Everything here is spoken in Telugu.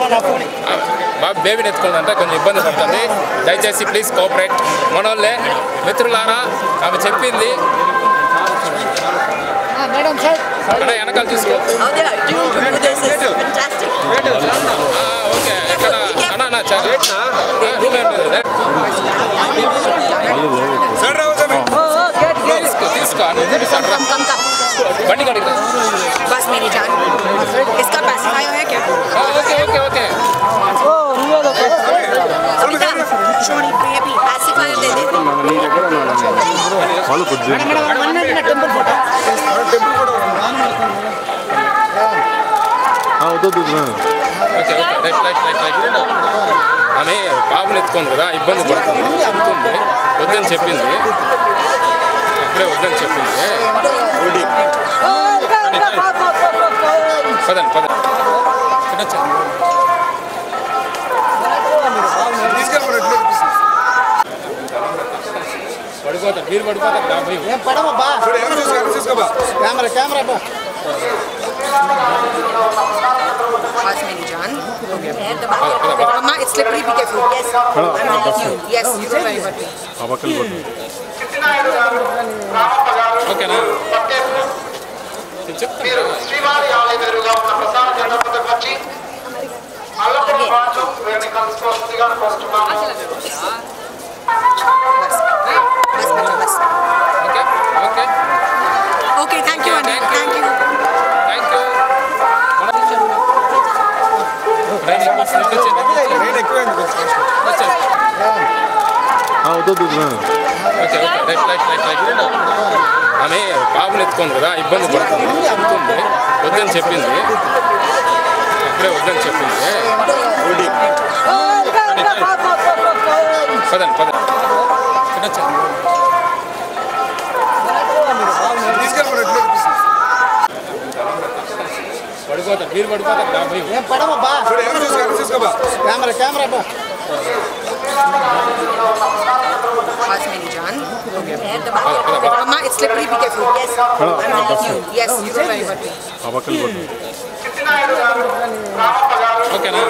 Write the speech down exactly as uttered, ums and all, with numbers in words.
బాబు బేబీని ఎత్తుకుందంటే కొంచెం ఇబ్బంది పడుతుంది. దయచేసి ప్లీజ్ కోఆపరేట్. మనోళ్ళే మిత్రులారా, ఆమె చెప్పింది అక్కడ వెనకాల చూసుకో. ఓకే ఎక్కడ అన్నా తీసుకో తీసుకో బండి కడిగి बस मेरी जान इसका पैसिफायर है क्या? ఓకే ఓకే ఓకే छोड़ी बेबी पैसिफायर दे दे వాళ్ళు కొద్దిగా टेंपल फोटो వద్దు okay okay right right right right ఆమె బాబుని ఎత్తుకుంది కదా, ఇబ్బంది పడుతుంది. చెప్తుంది వద్దని చెప్పింది, ఇప్పుడే వద్దని చెప్పింది. పదండి పదండి పడిపోతారు, మీరు పడిపోతారు డెబ్బై కెమెరా కెమెరా बस मेरी जान अम्मा it's slippery be careful yes I am with you yes you are very good అవకల్ కొట్టు ఓకేనా మీరు శ్రీవారి ఆలయం ఎదురుగా ఉన్న ప్రసాద జనపదకు వచ్చి అల్లపురం రాజు వీరిని కలుసుకోవాల్సిందిగా కోరుతున్నాము. बस बस बस okay okay okay thank you अंडी thank you thank you. Train ఎక్కువ వద్దు okay okay right right right right ఆమె బాబుని ఎత్తుకుంది కదా, ఇబ్బంది పడుతుంది. చెప్తుంది వద్దని చెప్పింది, ఇప్పుడే వద్దని చెప్పింది. పదండి పదండి పడిపోతారు, మీరు పడిపోతారు డెబ్బై పడమబ్బా కెమెరా కెమెరా बस मेरी जान अम्मा it's slippery be careful yes I am with you yes you are very good అవకల్ కొట్టు ఓకేనా.